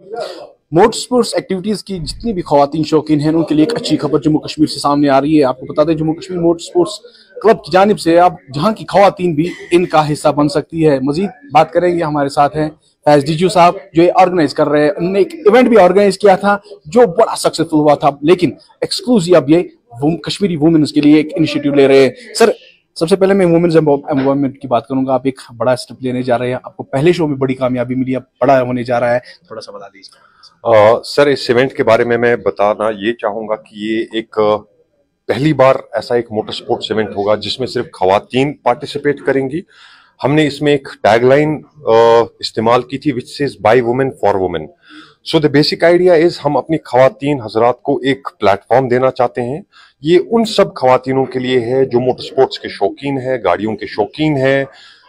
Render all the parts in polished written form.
Motor sports activities की जितनी भी खवातीन शौकीन हैं उनके लिए एक अच्छी खबर जम्मू कश्मीर से सामने आ रही है। आपको बता दें Jammu Kashmir motor sports club की जानिब से अब जहां की खवातीन भी इनका हिस्सा बन सकती है। मजीद बात करेंगे, हमारे साथ हैं फैज डीजू साहब जो ये ऑर्गेनाइज कर रहे हैं। उन्होंने एक इवेंट भी ऑर्गेनाइज किया था जो बड़ा सक्सेसफुल हुआ था, लेकिन एक्सक्लूसिव अब ये कश्मीरी वुमेन्स के लिए एक इनिशिएटिव ले रहे हैं। सर, सबसे पहले मैं वुमेन्स एम्पावरमेंट की बात करूंगा। आप एक बड़ा स्टेप लेने जा रहे हैं, आपको पहले शो में बड़ी कामयाबी मिली, अब बड़ा होने जा रहा है, थोड़ा सा बता दीजिए। सर, इस इवेंट के बारे में मैं बताना ये चाहूंगा कि ये एक पहली बार ऐसा एक मोटर स्पोर्ट्स इवेंट होगा जिसमें सिर्फ खवातीन पार्टिसिपेट करेंगी। हमने इसमें एक टैगलाइन इस्तेमाल की थी which says by women for women. So the basic idea is हम अपनी खवातीन हजरात को एक प्लेटफॉर्म देना चाहते हैं। ये उन सब खवातीनों के लिए है जो मोटर स्पोर्ट्स के शौकीन है, गाड़ियों के शौकीन है।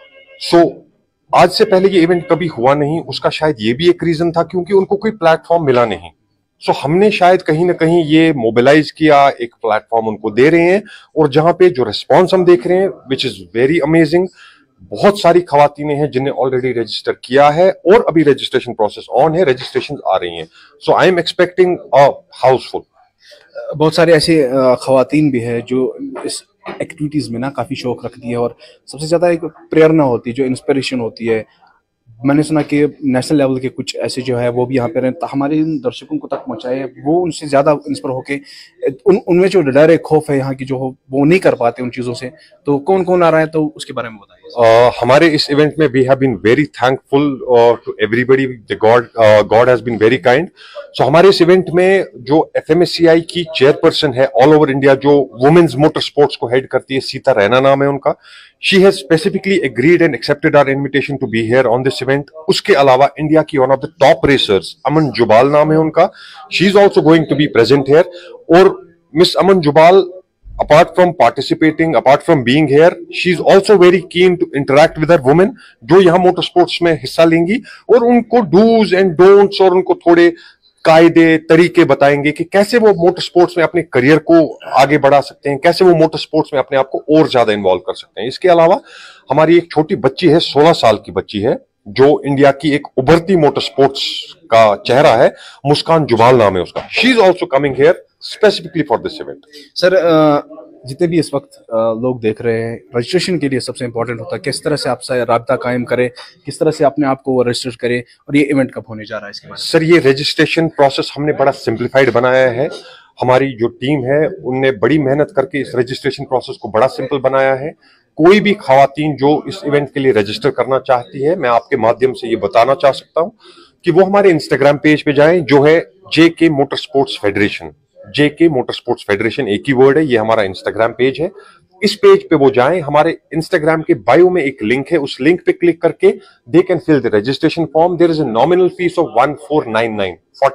सो आज से पहले ये इवेंट कभी हुआ नहीं, उसका शायद ये भी एक रीजन था क्योंकि उनको कोई प्लेटफॉर्म मिला नहीं। सो हमने शायद कहीं ना कहीं ये मोबिलाइज किया, एक प्लेटफॉर्म उनको दे रहे हैं। और जहां पे जो रिस्पॉन्स हम देख रहे हैं विच इज वेरी अमेजिंग, बहुत सारी खवातीनें हैं जिन्हें ऑलरेडी रजिस्टर किया है और अभी रजिस्ट्रेशन प्रोसेस ऑन है, रजिस्ट्रेशन आ रही हैं। So I am expecting houseful. बहुत सारे ऐसे खवातीन भी है जो इस एक्टिविटीज में ना काफी शौक रखती है और सबसे ज्यादा एक प्रेरणा होती है, जो इंस्पिरेशन होती है। मैंने सुना कि नेशनल लेवल के कुछ ऐसे जो है वो भी यहाँ पे रहते, हमारे इन दर्शकों को तक पहुंचाए, वो उनसे ज्यादा इंस्पायर होके उनमें जो डर है, खौफ है यहाँ की जो हो, वो नहीं कर पाते उन चीजों से। तो कौन कौन आ रहा है, तो उसके बारे में बताइए। हमारे इस इवेंट में we have been very thankful to everybody, the god has been very kind. So हमारे इस इवेंट में जो एफएमएससीआई की चेयरपर्सन है ऑल ओवर इंडिया, जो वुमेन्स मोटर स्पोर्ट्स को हेड करती है, सीता रैना नाम है उनका। She has specifically agreed and accepted our invitation to be here on this event. उसके अलावा इंडिया की one of the top racers Aman Jubal नाम है उनका, she is also going to be present here. और miss Aman Jubal, apart from participating, apart from being here, she is also very keen to interact with her women जो यहाँ motor sports में हिस्सा लेंगी, और उनको डूज एंड डोंट्स और उनको थोड़े कायदे तरीके बताएंगे कि कैसे वो मोटर स्पोर्ट्स में अपने करियर को आगे बढ़ा सकते हैं, कैसे वो मोटर स्पोर्ट्स में अपने आप को और ज्यादा इन्वॉल्व कर सकते हैं। इसके अलावा हमारी एक छोटी बच्ची है, 16 साल की बच्ची है, जो इंडिया की एक उभरती मोटर स्पोर्ट्स का चेहरा है, मुस्कान जुबाल नाम है उसका। She is also coming here specifically for this event. Sir, जितने भी इस वक्त लोग देख रहे हैं, रजिस्ट्रेशन के लिए सबसे इंपॉर्टेंट होता है किस तरह से आपसे राब्ता कायम करें, किस तरह से अपने आप को रजिस्टर करें, और ये इवेंट कब होने जा रहा है इसके बारे में? सर, ये रजिस्ट्रेशन प्रोसेस हमने बड़ा सिंप्लीफाइड बनाया है। हमारी जो टीम है उनने बड़ी मेहनत करके इस रजिस्ट्रेशन प्रोसेस को बड़ा सिंपल बनाया है। कोई भी खवातीन जो इस इवेंट के लिए रजिस्टर करना चाहती है, मैं आपके माध्यम से ये बताना चाह सकता हूं कि वो हमारे इंस्टाग्राम पेज पे जाएं, जो है JK motor sports federation. JK motor sports federation एक ही वर्ड है, ये हमारा इंस्टाग्राम पेज है। इस पेज पे वो जाएं, हमारे इंस्टाग्राम के बायो में एक लिंक है, उस लिंक पे क्लिक करके they can fill the registration form. There is a nominal fee of 1499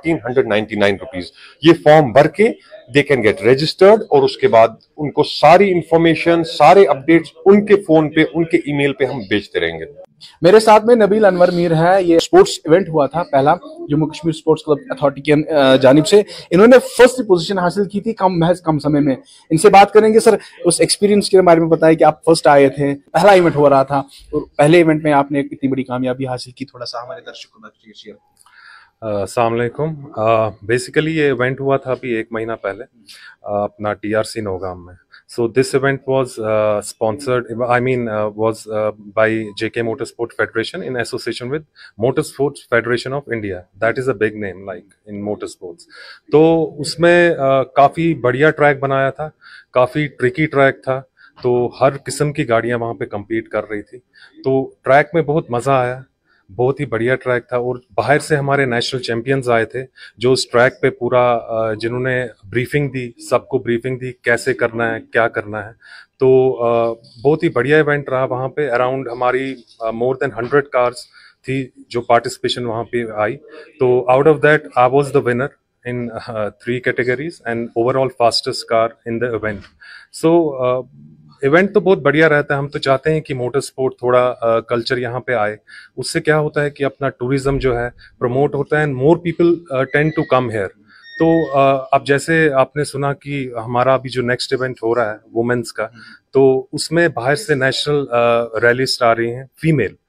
1499 rupees. ये फॉर्म भर के दे कैन गेट रजिस्टर्ड, और उसके बाद उनको सारी इंफॉर्मेशन, सारे अपडेट्स उनके फोन पे, उनके ईमेल पे हम भेजते रहेंगे। मेरे साथ में नबील अनवर मीर है। ये स्पोर्ट्स इवेंट हुआ था पहला Jammu Kashmir sports club authority की जानिब से। इन्होंने फर्स्ट पोजीशन हासिल की थी महज कम समय में। इनसे बात करेंगे। सर, उस एक्सपीरियंस के बारे में बताइए कि आप फर्स्ट आए थे, पहला इवेंट हो रहा था, और पहले इवेंट में आपने इतनी बड़ी कामयाबी हासिल की, थोड़ा सा हमारे दर्शकों को शेयर। अस्सलाम वालेकुम। बेसिकली ये इवेंट हुआ था अभी 1 महीना पहले अपना टीआरसी नौगाम में। So this event was sponsored, was by JK Motorsport Federation in association with Motorsports Federation of India. That is a big name like in motorsports. तो उसमें काफ़ी बढ़िया ट्रैक बनाया था, काफ़ी ट्रिकी ट्रैक था, तो हर किस्म की गाड़ियाँ वहाँ पे compete कर रही थी। तो ट्रैक में बहुत मज़ा आया, बहुत ही बढ़िया ट्रैक था। और बाहर से हमारे नेशनल चैंपियंस आए थे जो उस ट्रैक पे पूरा जिन्होंने ब्रीफिंग दी, सबको ब्रीफिंग दी कैसे करना है, क्या करना है। तो बहुत ही बढ़िया इवेंट रहा। वहाँ पे अराउंड हमारी मोर देन 100 कार्स थी जो पार्टिसिपेशन वहाँ पे आई। तो out of that I was the winner in 3 categories and overall fastest car in the event. So event तो बहुत बढ़िया रहता है। हम तो चाहते हैं कि मोटर स्पोर्ट थोड़ा कल्चर यहाँ पे आए। उससे क्या होता है कि अपना टूरिज्म जो है प्रमोट होता है and more people tend to come here. तो अब जैसे आपने सुना कि हमारा अभी जो नेक्स्ट इवेंट हो रहा है वुमेन्स का, तो उसमें बाहर से नेशनल रैलिस्ट आ रही हैं फीमेल।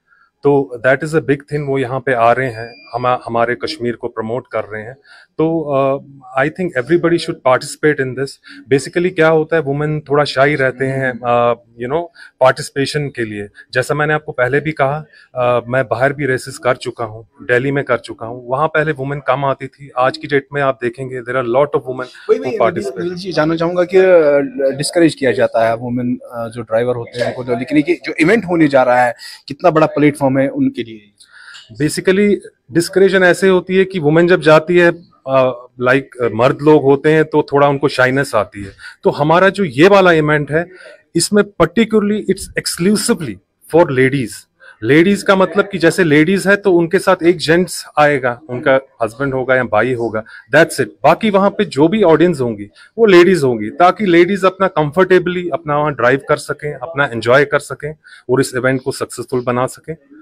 तो that is a big thing, वो यहाँ पे आ रहे हैं, हमारे कश्मीर को प्रमोट कर रहे हैं। तो I think everybody should participate in this. Basically क्या होता है, वुमेन थोड़ा शाई रहते हैं पार्टिसिपेशन के लिए। जैसा मैंने आपको पहले भी कहा, मैं बाहर भी रेसेस कर चुका हूँ, दिल्ली में कर चुका हूँ, वहां पहले वुमेन कम आती थी। आज की डेट में आप देखेंगे there are lot of women who participate. जानना चाहूंगा कि डिस्करेज किया जाता है वुमेन जो ड्राइवर होते हैं उनको, लेकिन ये जो इवेंट होने जा रहा है कितना बड़ा प्लेटफॉर्म है उनके लिए। बेसिकली डिस्करेशन ऐसे होती है कि वुमेन जब जाती है, लाइक मर्द लोग होते हैं तो थोड़ा उनको शाइनेस आती है। तो हमारा जो ये वाला इवेंट है, इसमें particularly it's exclusively for ladies. Ladies का मतलब कि जैसे लेडीज है तो उनके साथ एक जेंट्स आएगा, उनका हस्बैंड होगा या भाई होगा, दैट्स इट। बाकी वहां पे जो भी ऑडियंस होंगी वो लेडीज होंगी, ताकि लेडीज अपना कंफर्टेबली अपना वहां ड्राइव कर सकें, अपना एंजॉय कर सकें और इस इवेंट को सक्सेसफुल बना सकें।